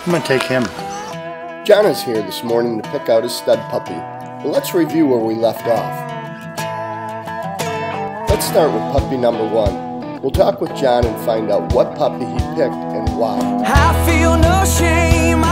I'm going to take him. John is here this morning to pick out his stud puppy. But let's review where we left off. Let's start with puppy number 1. We'll talk with John and find out what puppy he picked and why. I feel no shame.